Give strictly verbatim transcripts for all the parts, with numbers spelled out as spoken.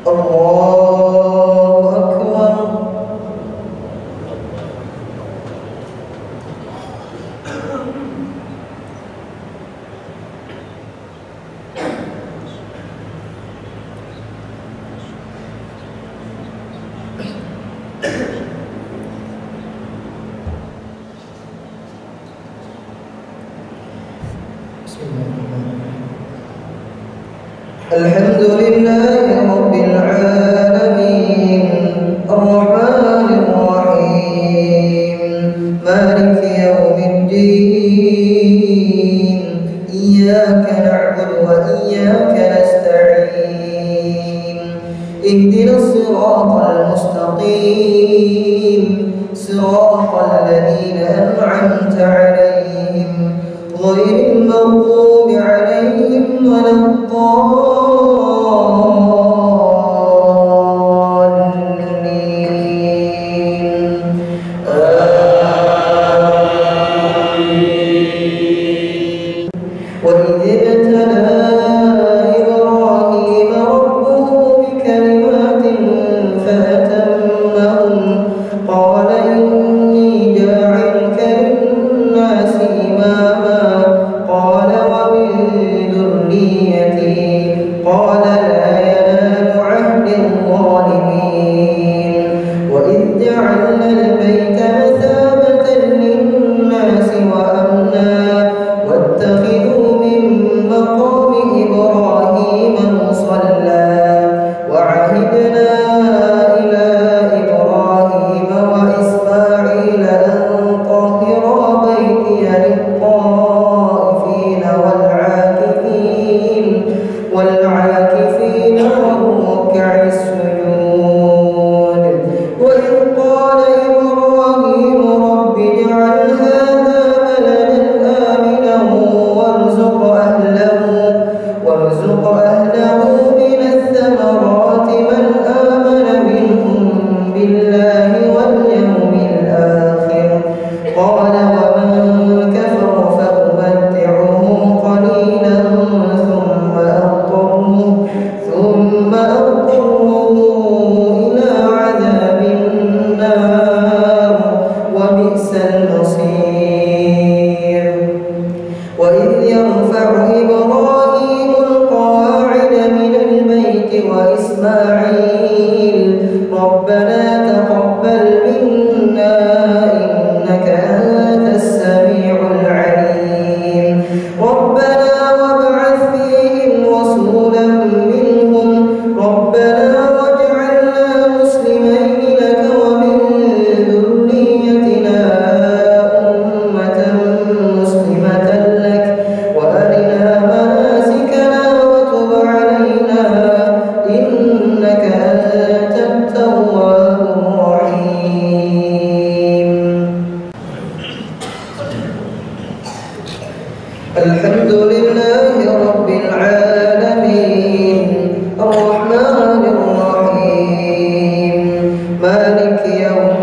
الحمد لله رب العالمين الرحمن الرحيم مالك يوم الدين إياك نعبد وإياك نستعين اهدنا الصراط المستقيم صراط الذين أنعمت عليهم غير المغضوب عليهم ولا الضالين. وإذ ابتلى إبراهيم ربه بكلمات فأتمهن قال إني جاعلك للناس إماما قال ومن ذريتي قال لا ينال عهد الظالمين. وإذ جعلنا البيت مثابة للناس وأمنا واتخذوا من مقام إبراهيم مصلى وعهدنا إلى إبراهيم وإسماعيل أن طهرا بيتي للطائفين والعاكفين والعاكفين والركع السجود. وإذ قال إبراهيم رب اجعل هذا بلدا آمنا وارزق أهله وارزق أهله من الثمرات من آمن منهم بالله واليوم الآخر قال ومن كفر فأمتعه قليلا ثم أضطره ثم أضطره إلى عذاب النار وبئس المصير. وإذ يرفع إبراهيم القواعد من البيت وإسماعيل ربنا تقبل منا إنك أنت السميع العليم ربنا وابعث فيهم رسولا منهم ربنا واجعلنا مسلمين لك ومن ذريتنا أمة مسلمة لك وأرنا مناسكنا وتب علينا إنك أنت التواب الرحيم. الحمد لله رب العالمين الرحمن الرحيم مالك يوم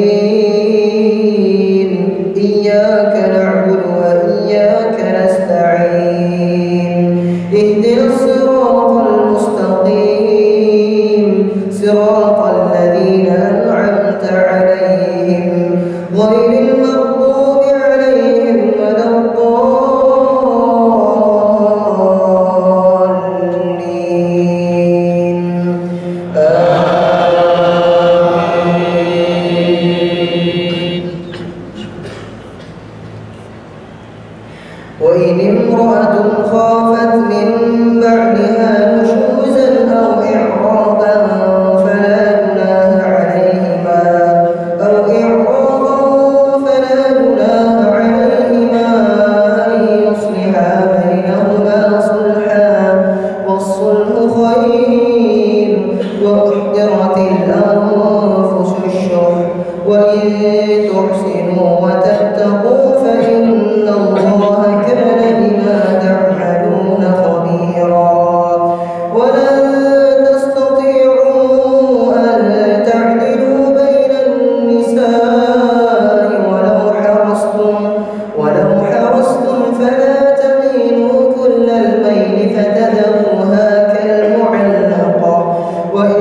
الدين إياك نعبد وإياك نستعين اهدنا الصراط المستقيم صراط الذين أنعمت عليهم غير المغضوب عليهم ولا الضالين. آمين. وإن امرأة خافت من بعدها نشوزا أو إعراضا فلا جناح عليهما أو إعراضا فلا جناح عليهما أن يصلحا بينهما صلحا والصلح خير وأحضرت الأنفس الشح وإن تحسنوا وتتقوا فإن الله كان بما تعملون خبيرا. ولن تستطيعوا أن تعدلوا بين النساء ولو حرصتم ولو حرصتم فلا تميلوا كل الميل فتذروها كالمعلقة وإن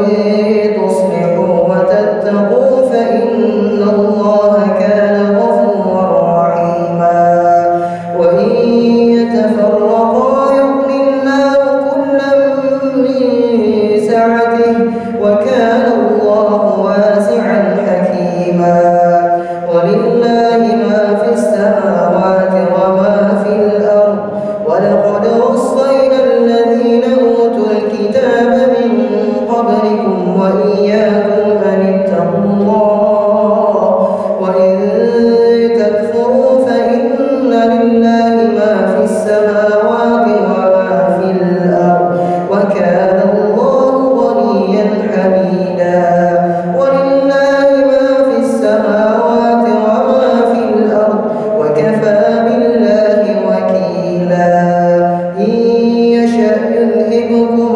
يمددكم